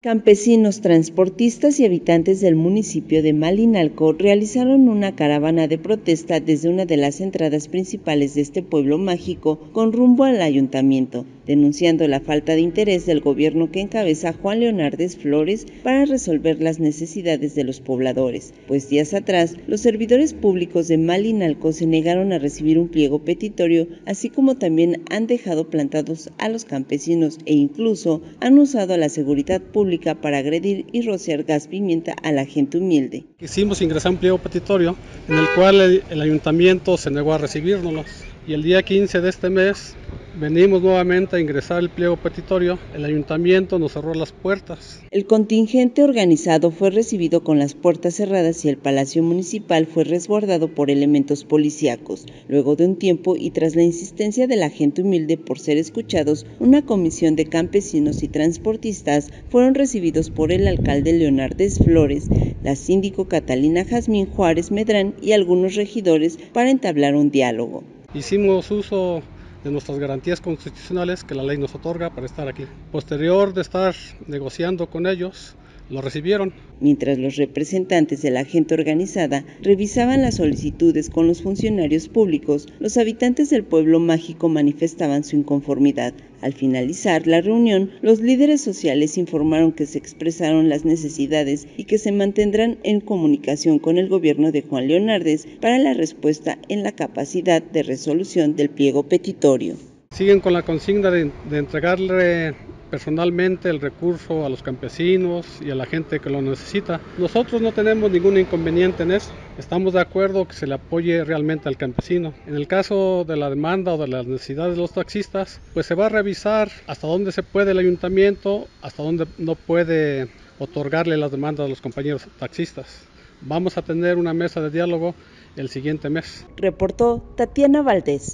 Campesinos, transportistas y habitantes del municipio de Malinalco realizaron una caravana de protesta desde una de las entradas principales de este pueblo mágico con rumbo al ayuntamiento, denunciando la falta de interés del gobierno que encabeza Juan Leonardes Flores para resolver las necesidades de los pobladores, pues días atrás los servidores públicos de Malinalco se negaron a recibir un pliego petitorio, así como también han dejado plantados a los campesinos e incluso han usado a la seguridad pública para agredir y rociar gas pimienta a la gente humilde. Quisimos ingresar un pliego petitorio en el cual el ayuntamiento se negó a recibírnoslos, y el día 15 de este mes venimos nuevamente a ingresar el pliego petitorio. El ayuntamiento nos cerró las puertas. El contingente organizado fue recibido con las puertas cerradas y el Palacio Municipal fue resguardado por elementos policíacos. Luego de un tiempo y tras la insistencia de la gente humilde por ser escuchados, una comisión de campesinos y transportistas fueron recibidos por el alcalde Leonardes Flores, la síndico Catalina Jazmín Juárez Medrán y algunos regidores para entablar un diálogo. Hicimos uso de nuestras garantías constitucionales que la ley nos otorga para estar aquí. Posterior de estar negociando con ellos, lo recibieron. Mientras los representantes de la gente organizada revisaban las solicitudes con los funcionarios públicos, los habitantes del pueblo mágico manifestaban su inconformidad. Al finalizar la reunión, los líderes sociales informaron que se expresaron las necesidades y que se mantendrán en comunicación con el gobierno de Juan Leonardes para la respuesta en la capacidad de resolución del pliego petitorio. Siguen con la consigna de entregarle personalmente el recurso a los campesinos y a la gente que lo necesita. Nosotros no tenemos ningún inconveniente en eso. Estamos de acuerdo que se le apoye realmente al campesino. En el caso de la demanda o de las necesidades de los taxistas, pues se va a revisar hasta dónde se puede el ayuntamiento, hasta dónde no puede otorgarle las demandas a los compañeros taxistas. Vamos a tener una mesa de diálogo el siguiente mes. Reportó Tatiana Valdés.